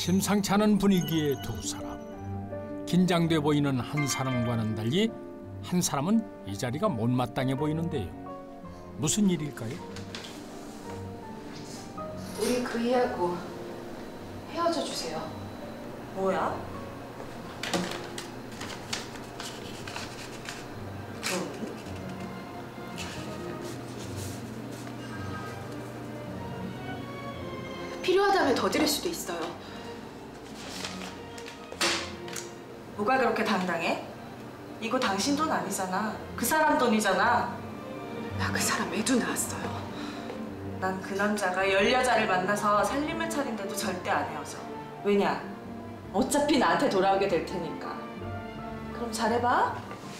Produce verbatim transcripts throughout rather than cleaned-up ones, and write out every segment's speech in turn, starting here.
심상치 않은 분위기의 두 사람. 긴장돼 보이는 한 사람과는 달리 한 사람은 이 자리가 못마땅해 보이는데요. 무슨 일일까요? 우리 그 이하고 헤어져 주세요. 뭐야? 필요하다면 더 드릴 수도 있어요. 뭐가 그렇게 당당해? 이거 당신 돈 아니잖아. 그 사람 돈이잖아. 나 그 사람 애도 낳았어요. 난 그 남자가 열 여자를 만나서 살림을 차린데도 절대 안 헤어져. 왜냐? 어차피 나한테 돌아오게 될 테니까. 그럼 잘해봐.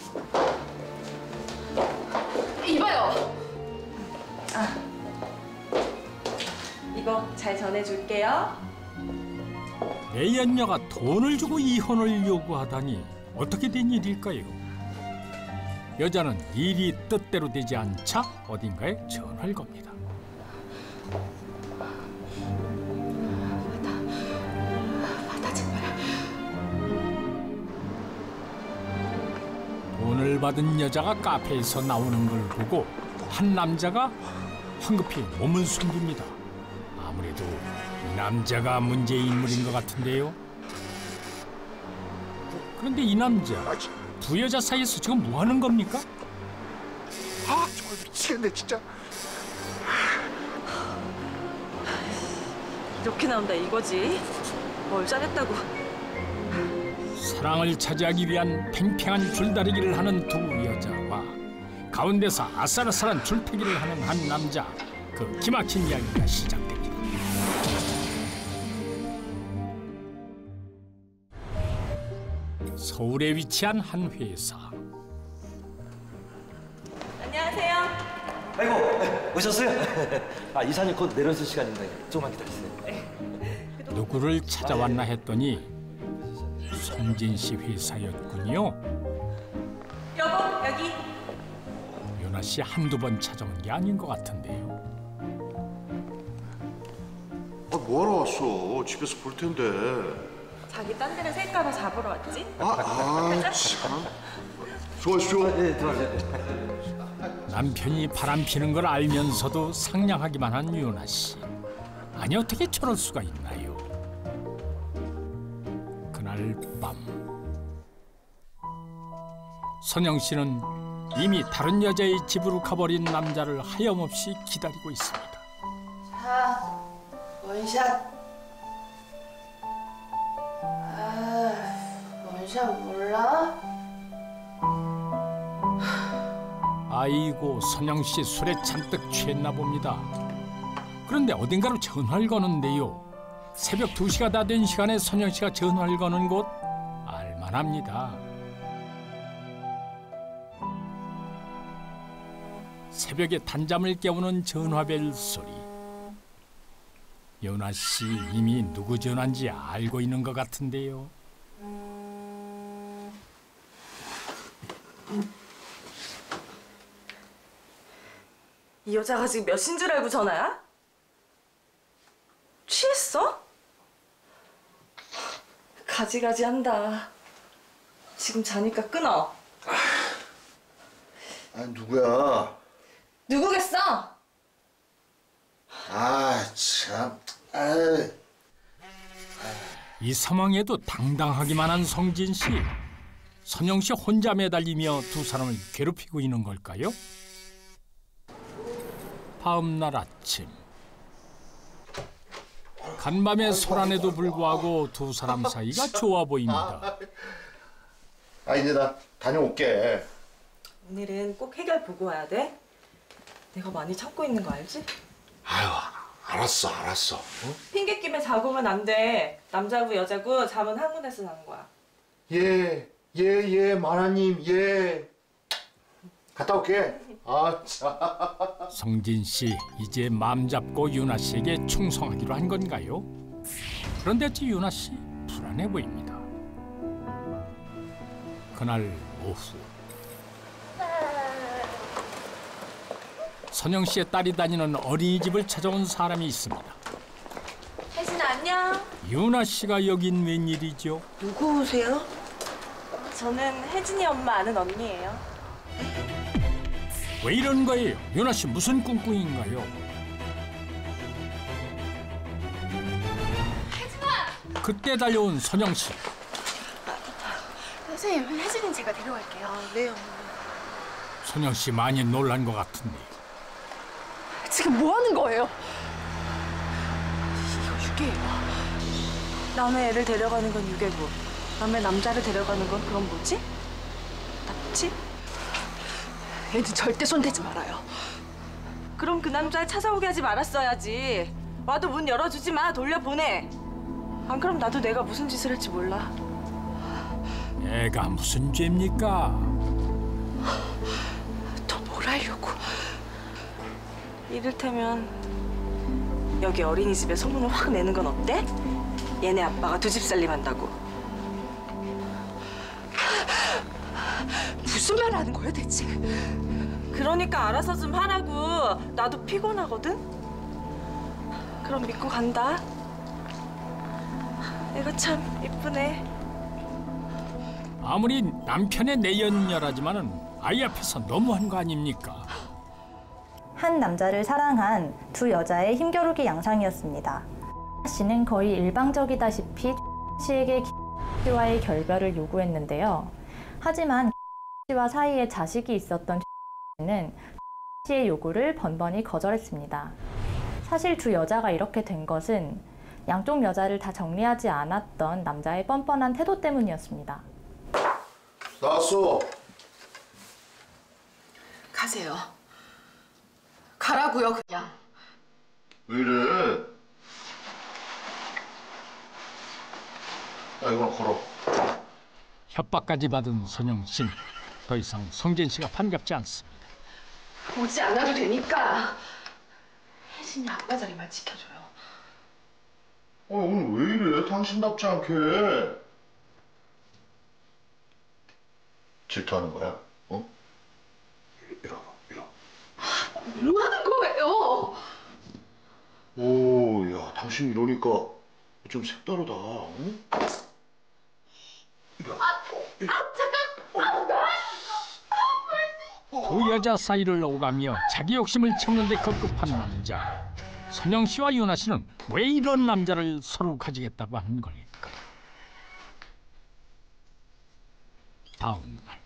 이봐요. 아, 이거 잘 전해줄게요. 내 연녀가 돈을 주고 이혼을 요구하다니 어떻게 된 일일까요? 여자는 일이 뜻대로 되지 않자 어딘가에 전화를 겁니다. 받아, 제발. 돈을 받은 여자가 카페에서 나오는 걸 보고 한 남자가 황급히 몸을 숨깁니다. 아무래도 이 남자가 문제의 인물인 것 같은데요. 그런데 이 남자, 두 여자 사이에서 지금 뭐 하는 겁니까? 아, 정말 미치겠네, 진짜. 이렇게 나온다 이거지. 뭘 잘했다고. 사랑을 차지하기 위한 팽팽한 줄다리기를 하는 두 여자와 가운데서 아슬아슬한 줄타기를 하는 한 남자, 그 기막힌 이야기가 시작됩니다. 서울에 위치한 한 회사. 안녕하세요. 아이고, 오셨어요? 아, 이사님 곧 내려오실 시간인데 조금만 기다리세요. 누구를 찾아왔나 했더니 송진 씨 회사였군요. 여보, 여기. 윤아 씨 한두 번 찾아온 게 아닌 것 같은데요. 아, 뭐하러 왔어? 집에서 볼 텐데. 자기 딴 데는 셀까봐 잡으러 왔지? 아, 아, 참. 수고하십시오. 네, 들어가세요. 남편이 바람 피는 걸 알면서도 상냥하기만 한 윤아 씨. 아니 어떻게 저럴 수가 있나요? 그날 밤 선영 씨는 이미 다른 여자의 집으로 가버린 남자를 하염없이 기다리고 있습니다. 자, 원샷. 아, 원샷 몰라? 아이고, 선영 씨 술에 잔뜩 취했나 봅니다. 그런데 어딘가로 전화를 거는데요. 새벽 두 시가 다 된 시간에 선영 씨가 전화를 거는 곳 알만합니다. 새벽에 단잠을 깨우는 전화벨 소리. 윤아 씨 이미 누구 전화인지 알고 있는 것 같은데요. 이 여자가 지금 몇인 줄 알고 전화야? 취했어? 가지가지 한다. 지금 자니까 끊어. 아, 누구야? 누구겠어? 아, 참. 아이. 이 상황에도 당당하기만 한 성진 씨. 선영 씨 혼자 매달리며 두 사람을 괴롭히고 있는 걸까요? 다음 날 아침. 간밤의 소란에도 불구하고 두 사람 사이가 좋아 보입니다. 아, 이제 나 다녀올게. 오늘은 꼭 해결 보고 와야 돼. 내가 많이 참고 있는 거 알지? 아유, 알았어, 알았어. 어? 핑계 끼면 자고 오면 안 돼. 남자고 여자고 잠은 한 군데서 자는 거야. 예, 예, 예, 마나님, 예. 갔다 올게. 아, 참. 성진 씨, 이제 마음 잡고 윤아 씨에게 충성하기로 한 건가요? 그런데 어찌 윤아 씨 불안해 보입니다. 그날 오후. 선영 씨의 딸이 다니는 어린이집을 찾아온 사람이 있습니다. 혜진아 안녕. 유나 씨가 여긴 웬일이죠? 누구세요? 저는 혜진이 엄마 아는 언니예요. 왜 이런 거예요? 유나 씨 무슨 꿍꿍인가요? 혜진아! 그때 달려온 선영 씨. 선생님, 혜진이 제가 데려갈게요. 아, 네, 엄마. 선영 씨 많이 놀란 것 같은데. 지금 뭐 하는 거예요? 이거 유괴예요. 남의 애를 데려가는 건 유괴고 남의 남자를 데려가는 건 그건 뭐지? 납치? 애는 절대 손대지 말아요. 그럼 그 남자 찾아오게 하지 말았어야지. 와도 문 열어주지 마. 돌려보내. 안 그럼 나도 내가 무슨 짓을 할지 몰라. 애가 무슨 죄입니까? 더 뭘 하려고? 이를테면 여기 어린이집에 소문을 확 내는 건 어때? 얘네 아빠가 두 집 살림한다고. 무슨 말 하는 거예요, 대체? 그러니까 알아서 좀 하라고. 나도 피곤하거든? 그럼 믿고 간다. 애가 참 이쁘네. 아무리 남편의 내연녀라지만은 아이 앞에서 너무한 거 아닙니까? 한 남자를 사랑한 두 여자의 힘겨루기 양상이었습니다. 씨는 거의 일방적이다시피 씨에게 씨와의 결별을 요구했는데요. 하지만 씨와 사이에 자식이 있었던 씨는 씨의 요구를 번번이 거절했습니다. 사실 두 여자가 이렇게 된 것은 양쪽 여자를 다 정리하지 않았던 남자의 뻔뻔한 태도 때문이었습니다. 나왔어. 가세요. 가라고요, 그냥. 왜 이래? 야, 이거나 걸어. 협박까지 받은 선영 씨는 더 이상 성진 씨가 반갑지 않습니다. 오지 않아도 되니까 혜진이 아빠 자리만 지켜줘요. 어, 오늘 왜 이래? 당신답지 않게. 질투하는 거야? 어? 이리 와봐, 이리 와. 뭐 하는 거예요? 오, 야, 당신 이러니까 좀 색다르다. 응? 이리 와. 이리 와. 두 여자 사이를 오가며 자기 욕심을 채우는 데 급급한 남자. 선영 씨와 유나 씨는 왜 이런 남자를 서로 가지겠다고 하는 걸까? 다음 날.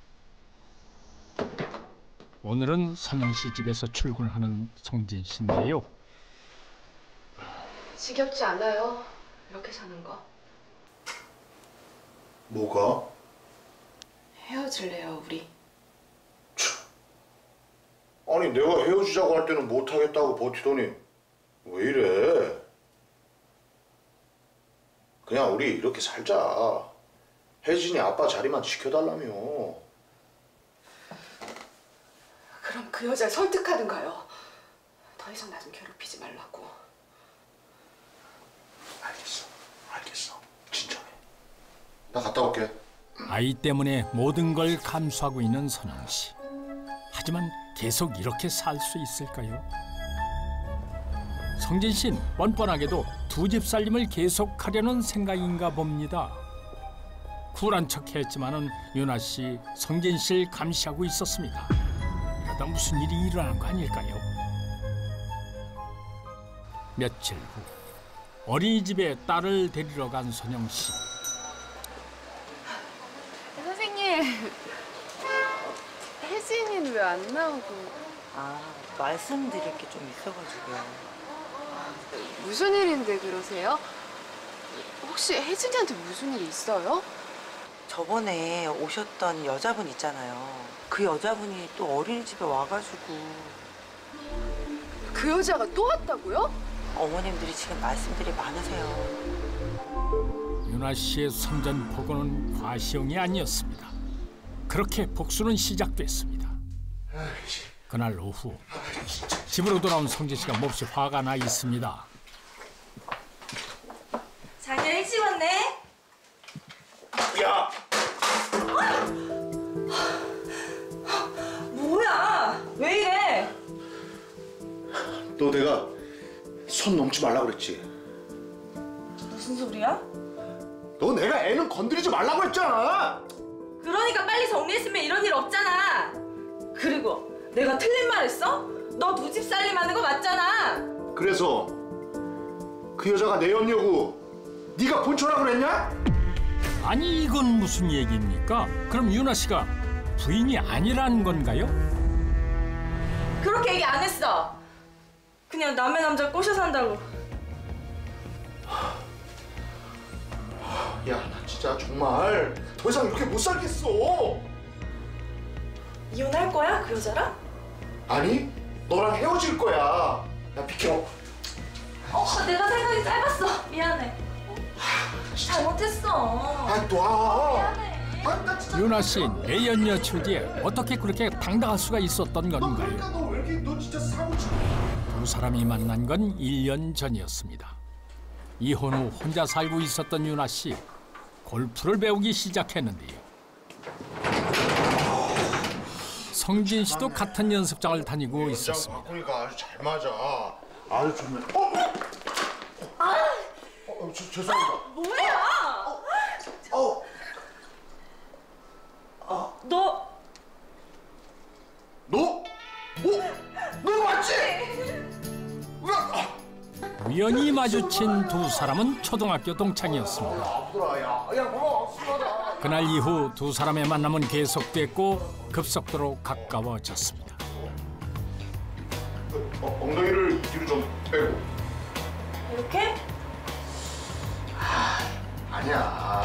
오늘은 선영 씨 집에서 출근하는 성진 씨인데요. 지겹지 않아요? 이렇게 사는 거. 뭐가? 헤어질래요, 우리. 아니, 내가 헤어지자고 할 때는 못하겠다고 버티더니 왜 이래? 그냥 우리 이렇게 살자. 혜진이 아빠 자리만 지켜달라며. 그럼 그 여자를 설득하든가요. 더 이상 나 좀 괴롭히지 말라고. 알겠어, 알겠어. 진정해. 나 갔다 올게. 아이 때문에 모든 걸 감수하고 있는 선영 씨. 하지만 계속 이렇게 살 수 있을까요? 성진 씨는 뻔뻔하게도 두 집 살림을 계속하려는 생각인가 봅니다. 쿨한 척했지만은 유나 씨, 성진 씨를 감시하고 있었습니다. 이러다 무슨 일이 일어난 거 아닐까요? 며칠 후 어린이집에 딸을 데리러 간 선영 씨. 선생님, 혜진이는 왜 안 나오고? 아, 말씀드릴 게 좀 있어가지고요. 무슨 일인데 그러세요? 혹시 혜진이한테 무슨 일 있어요? 저번에 오셨던 여자분 있잖아요. 그 여자분이 또 어린이집에 와가지고 그 여자가 또 왔다고요? 어머님들이 지금 말씀들이 많으세요. 유나 씨의 선전포고는 과시용이 아니었습니다. 그렇게 복수는 시작됐습니다. 그날 오후 집으로 돌아온 성진 씨가 몹시 화가 나 있습니다. 자기야 일찍 왔네. 야! 뭐야? 왜 이래? 너 내가 선 넘지 말라 그랬지? 무슨 소리야? 너 내가 애는 건드리지 말라고 했잖아. 그러니까 빨리 정리했으면 이런 일 없잖아. 그리고 내가 틀린 말 했어? 너 두 집 살림하는 거 맞잖아. 그래서 그 여자가 내 언니고 네가 본초라고 그랬냐? 아니 이건 무슨 얘기입니까? 그럼 윤아 씨가 부인이 아니라는 건가요? 그렇게 얘기 안 했어. 그냥 남의 남자 꼬셔 산다고. 야, 나 진짜 정말 더 이상 이렇게 못 살겠어. 이혼할 거야? 그 여자랑? 아니, 너랑 헤어질 거야. 야, 비켜. 어, 내가 생각이 짧았어. 미안해. 어? 잘못했어. 아, 놔. 미안해. 아, 나 진짜. 윤아 씨 내연녀 처지에 어떻게 그렇게 당당할 수가 있었던 너 건가요? 그러니까 너 왜 이렇게 너 진짜 사고 치? 두 사람이 만난 건 일 년 전이었습니다. 이혼 후 혼자 살고 있었던 윤아 씨, 골프를 배우기 시작했는데요. 성진 씨도 같은 연습장을 다니고 있었습니다. 바꾸니까 아주 잘 맞아. 아주 좋네. 어? 아! 어, 저, 죄송합니다. 뭐야? 어. 너 너? 뭐? 너 맞지? 야, 우연히 마주친 두 사람은 초등학교 동창이었습니다. 아프더라, 야. 야, 봐봐, 순하다. 그날 이후 두 사람의 만남은 계속됐고 급속도로 가까워졌습니다. 어, 엉덩이를 뒤로 좀 빼고. 이렇게? 아니야.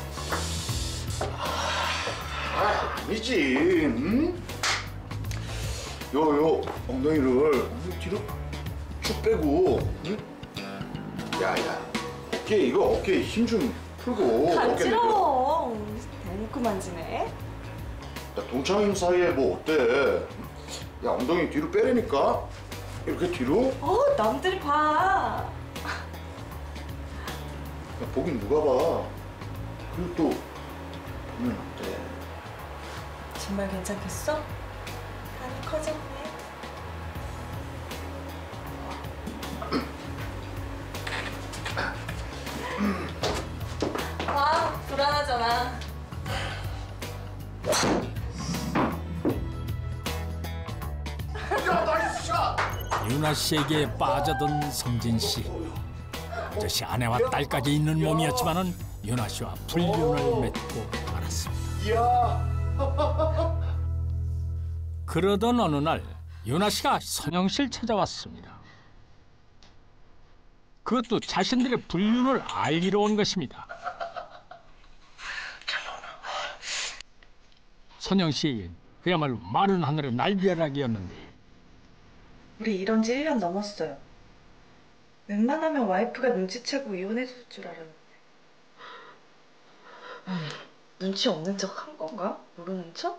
아, 아니지. 응? 요, 요 엉덩이를 엉덩이 뒤로 쭉 빼고. 응? 야, 야. 어깨 이거 어깨에 힘 좀 풀고. 간지러워. 대놓고 만지네. 야, 동창인 사이에 뭐 어때? 야, 엉덩이 뒤로 빼라니까. 이렇게 뒤로. 어, 남들이 봐. 야, 보긴 누가 봐. 그리고 또 보면 어때? 정말 괜찮겠어? 간이 커졌네. 아, 불안하잖아. 야, 나이스 샷! 윤아 씨에게 빠져든 성진 씨. 아저씨 아내와 딸까지 있는 몸이었지만은 윤아 씨와 불륜을 맺고 말았습니다. 이야. 그러던 어느 날 윤아 씨가 선영 씨를 찾아왔습니다. 그것도 자신들의 불륜을 알리러 온 것입니다. 선영 씨 그야말로 마른 하늘의 날벼락이었는데 우리 이런 지 일 년 넘었어요. 웬만하면 와이프가 눈치채고 이혼해줄 줄 알았는데. 아니, 눈치 없는 척 한 건가? 모르는 척?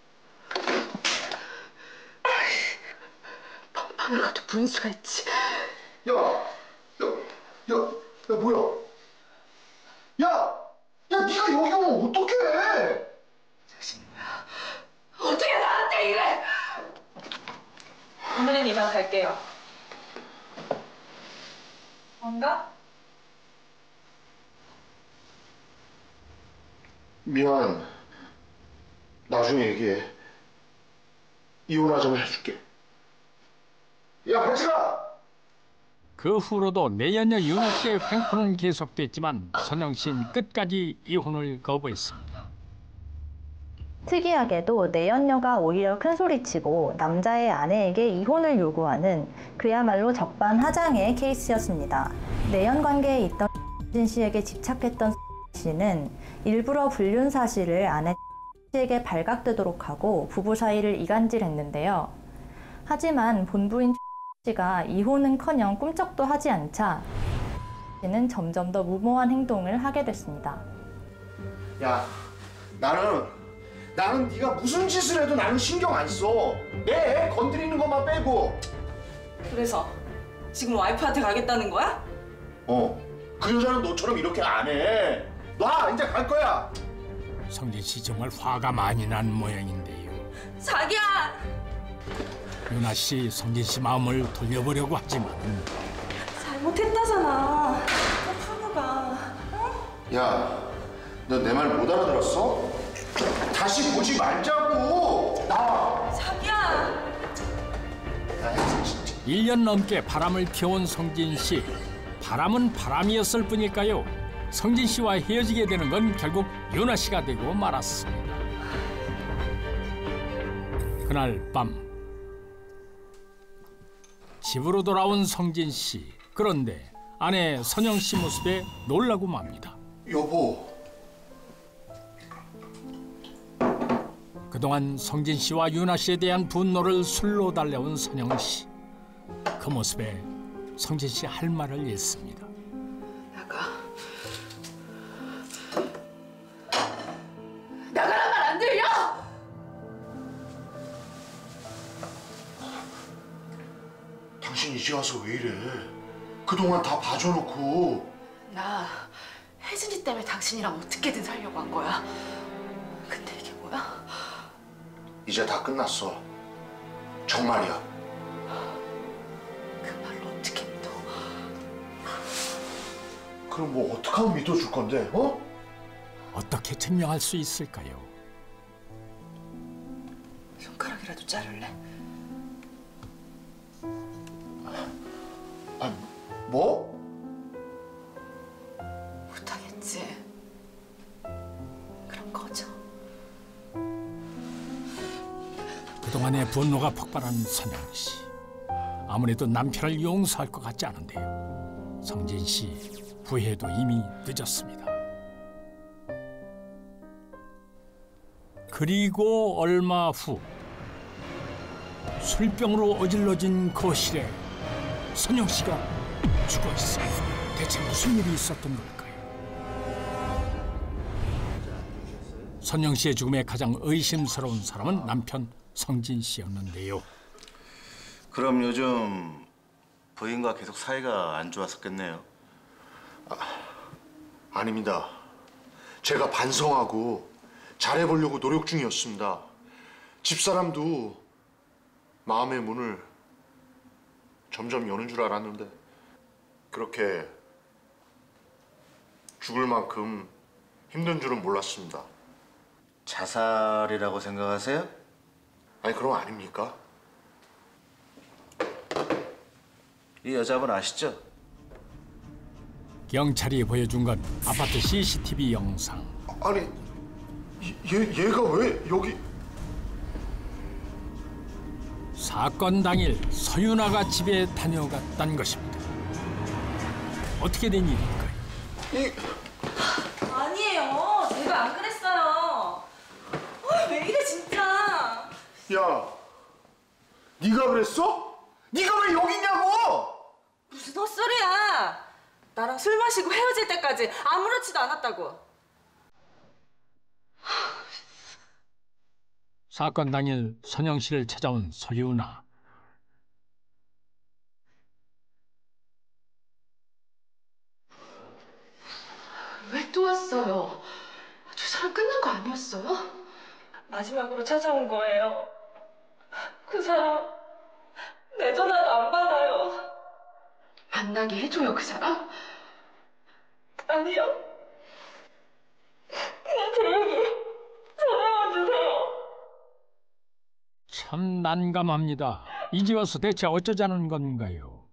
뻔뻔을 가도 분수가 있지. 야, 야, 야, 야, 뭐야? 야, 야, 네가 여기 오면 어떡해? 어떻게 나한테 이래! 오늘은 이만 갈게요. 안 가? 미안. 나중에 얘기해. 이혼하자면 해줄게. 야, 같이 가! 그 후로도 내연녀 윤아 씨의 횡포는 계속됐지만 선영 씨는 끝까지 이혼을 거부했습니다. 특이하게도 내연녀가 오히려 큰소리치고 남자의 아내에게 이혼을 요구하는 그야말로 적반하장의 케이스였습니다. 내연 관계에 있던 진 씨에게 집착했던 씨는 일부러 불륜 사실을 아내 씨에게 발각되도록 하고 부부 사이를 이간질했는데요. 하지만 본부인 씨가 이혼은커녕 꿈쩍도 하지 않자 씨는 점점 더 무모한 행동을 하게 됐습니다. 야, 나는 나는 네가 무슨 짓을 해도 나는 신경 안 써. 내 애 건드리는 것만 빼고. 그래서 지금 와이프한테 가겠다는 거야? 어, 그 여자는 너처럼 이렇게 안 해. 놔, 이제 갈 거야. 성진 씨 정말 화가 많이 난 모양인데요. 자기야! 윤아 씨 성진 씨 마음을 돌려보려고 하지만 잘못했다잖아. 또 풀고 가. 야, 너 내 말 못 알아들었어? 다시 보지 말자고. 나와. 자기야. 일 년 넘게 바람을 피워온 성진 씨. 바람은 바람이었을 뿐일까요? 성진 씨와 헤어지게 되는 건 결국 윤아 씨가 되고 말았습니다. 그날 밤 집으로 돌아온 성진 씨. 그런데 아내 선영 씨 모습에 놀라고 맙니다. 여보. 그동안 성진 씨와 윤아 씨에 대한 분노를 술로 달래온 선영 씨. 그 모습에 성진 씨 할 말을 잃습니다. 나가. 나가란 말 안 들려? 당신 이제 와서 왜 이래? 그동안 다 봐줘놓고. 나 혜진이 때문에 당신이랑 어떻게든 살려고 한 거야. 근데 이게 뭐야? 이제 다 끝났어. 정말이야. 그 말로 어떻게 믿어? 그럼 뭐 어떻게 하면 믿어줄 건데, 어? 어떻게 증명할 수 있을까요? 손가락이라도 자를래? 아, 뭐? 못하겠지. 그럼 꺼져. 그동안의 분노가 폭발한 선영 씨. 아무래도 남편을 용서할 것 같지 않은데요. 성진 씨 후회도 이미 늦었습니다. 그리고 얼마 후 술병으로 어질러진 거실에 선영 씨가 죽어 있습니다. 대체 무슨 일이 있었던 걸까요? 선영 씨의 죽음에 가장 의심스러운 사람은 남편 성진 씨였는데요. 그럼 요즘 부인과 계속 사이가 안 좋았었겠네요. 아닙니다. 제가 반성하고 잘해보려고 노력 중이었습니다. 집사람도 마음의 문을 점점 여는 줄 알았는데 그렇게 죽을 만큼 힘든 줄은 몰랐습니다. 자살이라고 생각하세요? 아니 그럼 아닙니까? 이 여자분 아시죠? 경찰이 보여준 건 아파트 씨씨티비 영상. 아니 얘, 얘가 왜 여기... 사건 당일 서윤아가 집에 다녀갔다는 것입니다. 어떻게 된 일일까요? 이... 아니에요. 제가 안 그랬어요. 어, 왜 이래 진짜. 야, 네가 그랬어? 네가 왜 여기 있냐고! 무슨 헛소리야. 나랑 술 마시고 헤어질 때까지 아무렇지도 않았다고. 사건 당일 선영 씨를 찾아온 서윤아. 왜 또 왔어요? 저 사람 끝난 거 아니었어요? 마지막으로 찾아온 거예요. 그 사람 내 전화도 안 받아요. 만나게 해줘요, 그 사람? 아니요. 그냥 제 얘기 전해만 주세요. 참 난감합니다. 이제 와서 대체 어쩌자는 건가요?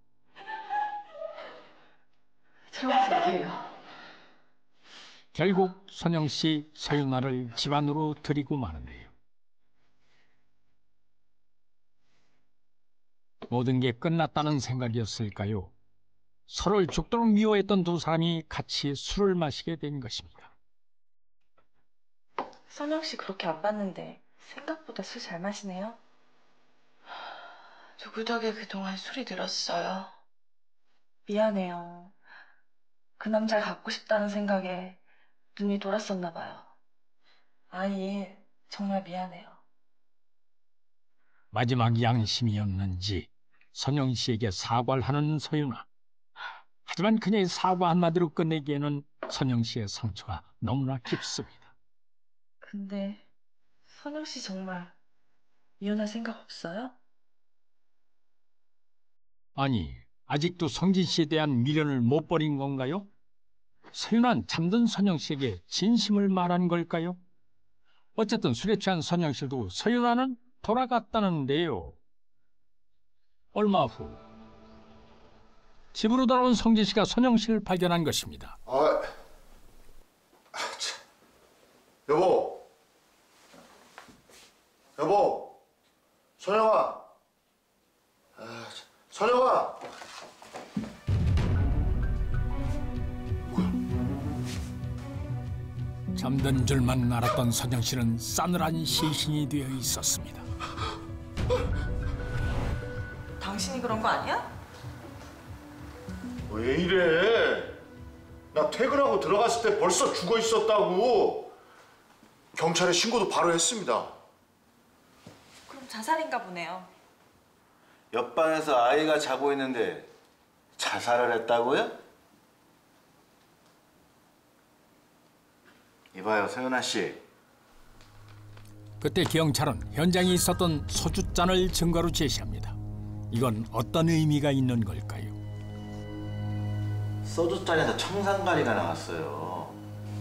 들어가서 얘기해요. 결국 선영 씨, 서윤아를 집 안으로 들이고 마는데요. 모든 게 끝났다는 생각이었을까요? 서로를 죽도록 미워했던 두 사람이 같이 술을 마시게 된 것입니다. 선영 씨 그렇게 안 봤는데 생각보다 술 잘 마시네요. 누구 덕에 그동안 술이 들었어요. 미안해요. 그 남자를 갖고 싶다는 생각에 눈이 돌았었나 봐요. 아니, 정말 미안해요. 마지막 양심이었는지 선영 씨에게 사과를 하는 서윤아. 하지만 그녀의 사과 한마디로 끝내기에는 선영 씨의 상처가 너무나 깊습니다. 근데 선영 씨 정말 이혼할 생각 없어요? 아니, 아직도 성진 씨에 대한 미련을 못 버린 건가요? 서윤아는 잠든 선영 씨에게 진심을 말한 걸까요? 어쨌든 술에 취한 선영 씨도 서윤아는 돌아갔다는데요. 얼마 후 집으로 돌아온 성진 씨가 선영 씨를 발견한 것입니다. 아, 아 참. 여보, 여보, 선영아, 아, 참. 선영아. 잠든 줄만 알았던 선영 씨는 싸늘한 시신이 되어 있었습니다. 당신이 그런 거 아니야? 왜 이래? 나 퇴근하고 들어갔을 때 벌써 죽어 있었다고. 경찰에 신고도 바로 했습니다. 그럼 자살인가 보네요. 옆방에서 아이가 자고 있는데 자살을 했다고요? 이봐요, 서윤아 씨. 그때 경찰은 현장에 있었던 소주잔을 증거로 제시합니다. 이건 어떤 의미가 있는 걸까요? 소주잔에서 청산가리가 나왔어요.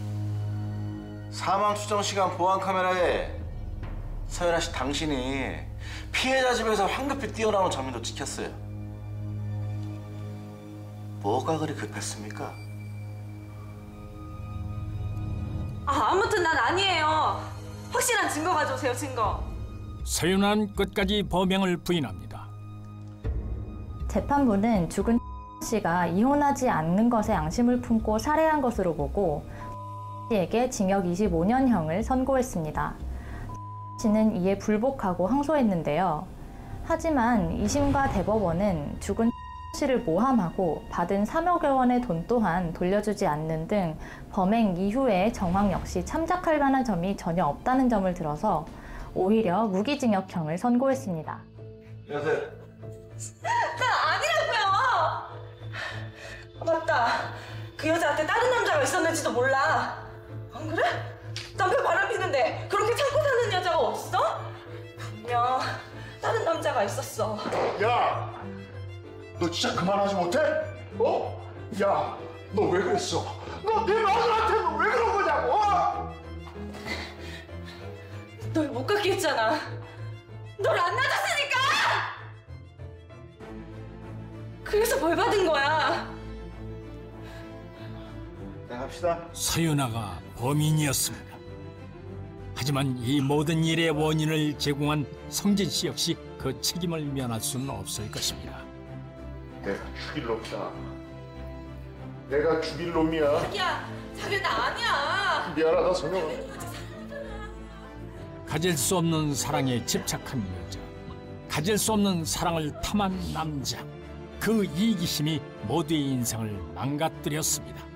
사망 추정 시간 보안 카메라에 서윤아 씨 당신이 피해자 집에서 황급히 뛰어나오는 장면도 찍혔어요. 뭐가 그리 급했습니까? 아, 아무튼 난 아니에요. 확실한 증거 가져오세요, 증거. 서윤아는 끝까지 범행을 부인합니다. 재판부는 죽은 씨가 이혼하지 않는 것에 양심을 품고 살해한 것으로 보고 씨에게 징역 이십오 년형을 선고했습니다. 씨는 이에 불복하고 항소했는데요. 하지만 이심과 대법원은 죽은 씨를 모함하고 받은 삼억여 원의 돈 또한 돌려주지 않는 등 범행 이후의 정황 역시 참작할 만한 점이 전혀 없다는 점을 들어서 오히려 무기징역형을 선고했습니다. 안녕하세요. 나 아니라고요. 맞다. 그 여자한테 다른 남자가 있었는지도 몰라. 안 그래? 남편 바람 피는데 그렇게 참고 사는 여자가 어딨어? 분명 다른 남자가 있었어. 야, 너 진짜 그만하지 못해? 어? 야, 너 왜 그랬어? 너 내 마누라한테 너 왜 그런 거냐고? 어? 널 못 갖게 했잖아. 널 안 놔줬으니까! 그래서 벌 받은 거야. 나갑시다. 서윤아가 범인이었습니다. 하지만 이 모든 일의 원인을 제공한 성진 씨 역시 그 책임을 면할 수는 없을 것입니다. 내가 죽일 놈이다. 내가 죽일 놈이야. 자기야, 자기야 나 아니야. 미안하다, 선영아. 가질 수 없는 사랑에 집착한 여자, 가질 수 없는 사랑을 탐한 남자, 그 이기심이 모두의 인생을 망가뜨렸습니다.